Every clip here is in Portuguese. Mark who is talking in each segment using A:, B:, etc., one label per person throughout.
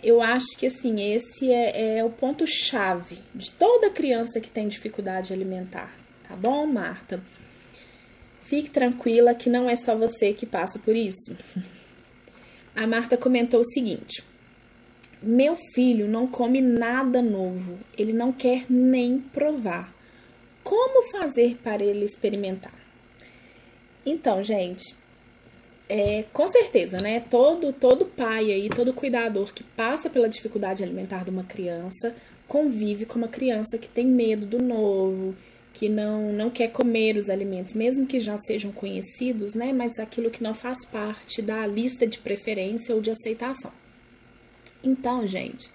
A: eu acho que, assim, esse é o ponto-chave de toda criança que tem dificuldade alimentar, tá bom, Marta? Fique tranquila que não é só você que passa por isso. A Marta comentou o seguinte: meu filho não come nada novo, ele não quer nem provar. Como fazer para ele experimentar? Então, gente, com certeza, né? Todo pai aí, todo cuidador que passa pela dificuldade alimentar de uma criança, convive com uma criança que tem medo do novo, que não quer comer os alimentos, mesmo que já sejam conhecidos, né? Mas aquilo que não faz parte da lista de preferência ou de aceitação. Então, gente,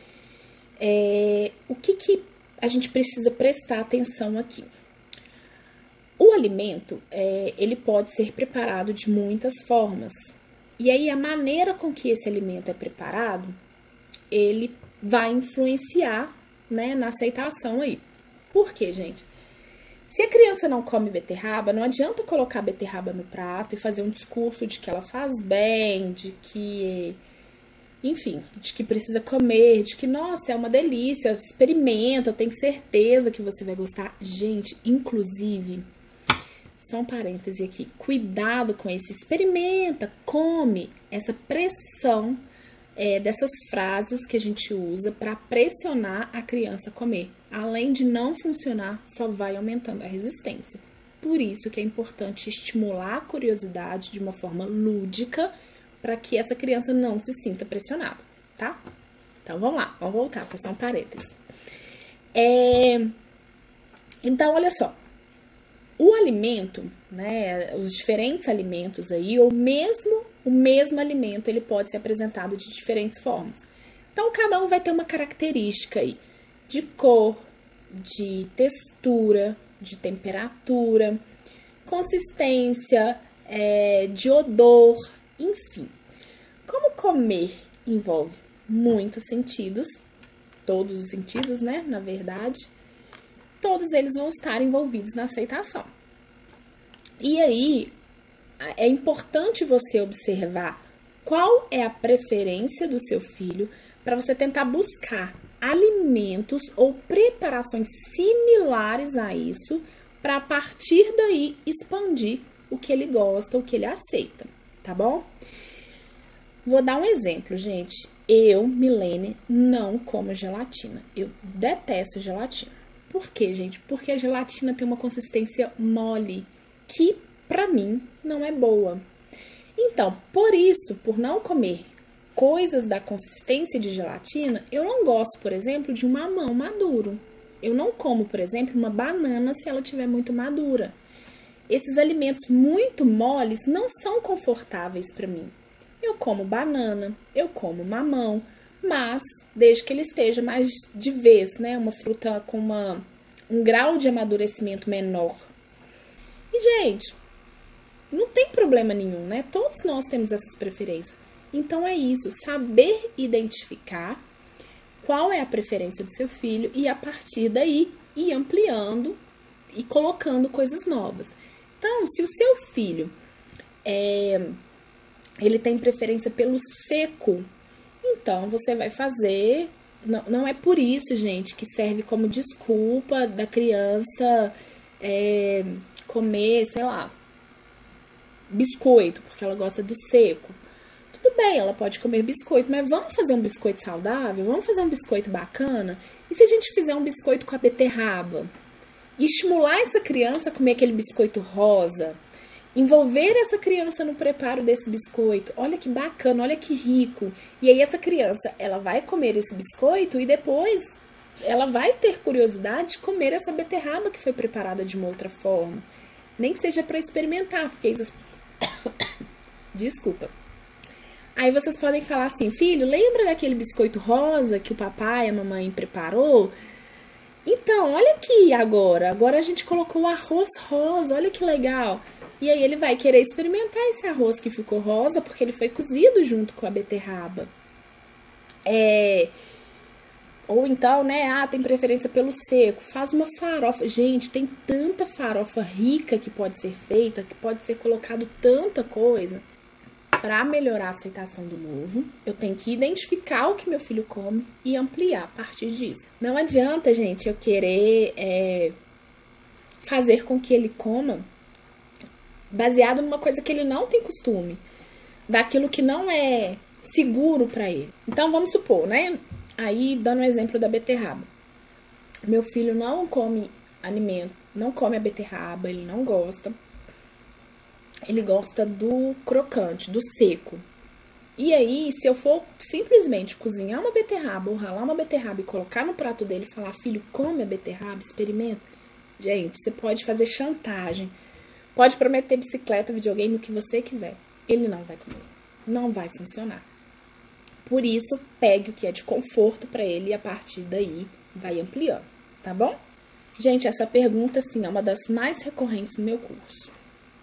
A: o que a gente precisa prestar atenção aqui? O alimento, ele pode ser preparado de muitas formas. E aí, a maneira com que esse alimento é preparado, ele vai influenciar, né, na aceitação aí. Por quê, gente? Se a criança não come beterraba, não adianta colocar beterraba no prato e fazer um discurso de que ela faz bem, de que, enfim, de que precisa comer, de que, nossa, é uma delícia, experimenta, eu tenho certeza que você vai gostar. Gente, inclusive, só um parêntese aqui, cuidado com esse experimenta, come, essa pressão dessas frases que a gente usa para pressionar a criança a comer. Além de não funcionar, só vai aumentando a resistência. Por isso que é importante estimular a curiosidade de uma forma lúdica para que essa criança não se sinta pressionada, tá? Então, vamos lá, vamos voltar, foi só um parêntese. Então, olha só. O alimento, né, os diferentes alimentos aí, ou mesmo o mesmo alimento, ele pode ser apresentado de diferentes formas. Então, cada um vai ter uma característica aí, de cor, de textura, de temperatura, consistência, de odor, enfim. Como comer envolve muitos sentidos, todos os sentidos, né, na verdade, todos eles vão estar envolvidos na aceitação. E aí, é importante você observar qual é a preferência do seu filho para você tentar buscar alimentos ou preparações similares a isso para a partir daí expandir o que ele gosta, o que ele aceita, tá bom? Vou dar um exemplo, gente. Eu, Milene, não como gelatina. Eu detesto gelatina. Por quê, gente? Porque a gelatina tem uma consistência mole, que pra mim não é boa. Então, por isso, por não comer coisas da consistência de gelatina, eu não gosto, por exemplo, de um mamão maduro. Eu não como, por exemplo, uma banana se ela estiver muito madura. Esses alimentos muito moles não são confortáveis para mim. Eu como banana, eu como mamão, mas desde que ele esteja mais de vez, né? Uma fruta com um grau de amadurecimento menor. E, gente, não tem problema nenhum, né? Todos nós temos essas preferências. Então, é isso, saber identificar qual é a preferência do seu filho e, a partir daí, ir ampliando e colocando coisas novas. Então, se o seu filho ele tem preferência pelo seco, então você vai fazer... Não é por isso, gente, que serve como desculpa da criança comer, sei lá, biscoito, porque ela gosta do seco. Tudo bem, ela pode comer biscoito, mas vamos fazer um biscoito saudável? Vamos fazer um biscoito bacana? E se a gente fizer um biscoito com a beterraba? E estimular essa criança a comer aquele biscoito rosa? Envolver essa criança no preparo desse biscoito. Olha que bacana, olha que rico. E aí essa criança, ela vai comer esse biscoito e depois ela vai ter curiosidade de comer essa beterraba que foi preparada de uma outra forma. Nem que seja para experimentar, porque isso... Desculpa. Aí vocês podem falar assim, filho, lembra daquele biscoito rosa que o papai e a mamãe preparou? Então, olha aqui agora. Agora a gente colocou o arroz rosa, olha que legal. E aí ele vai querer experimentar esse arroz que ficou rosa, porque ele foi cozido junto com a beterraba. Ou então, né, tem preferência pelo seco. Faz uma farofa. Gente, tem tanta farofa rica que pode ser feita, que pode ser colocado tanta coisa. para melhorar a aceitação do novo, eu tenho que identificar o que meu filho come e ampliar a partir disso. Não adianta, gente, eu querer fazer com que ele coma baseado numa coisa que ele não tem costume, daquilo que não é seguro para ele. Então, vamos supor, né? Aí, dando um exemplo da beterraba. Meu filho não come alimento, não come a beterraba, ele não gosta. Ele gosta do crocante, do seco. E aí, se eu for simplesmente cozinhar uma beterraba ou ralar uma beterraba e colocar no prato dele e falar, filho, come a beterraba, experimenta. Gente, você pode fazer chantagem, pode prometer bicicleta, videogame, o que você quiser. Ele não vai comer, não vai funcionar. Por isso, pegue o que é de conforto para ele e a partir daí vai ampliando, tá bom? Gente, essa pergunta, assim, é uma das mais recorrentes no meu curso.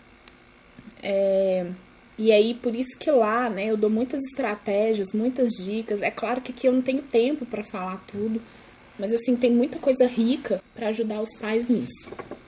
A: E aí, por isso que lá, né, eu dou muitas estratégias, muitas dicas. É claro que aqui eu não tenho tempo para falar tudo, mas assim, tem muita coisa rica para ajudar os pais nisso.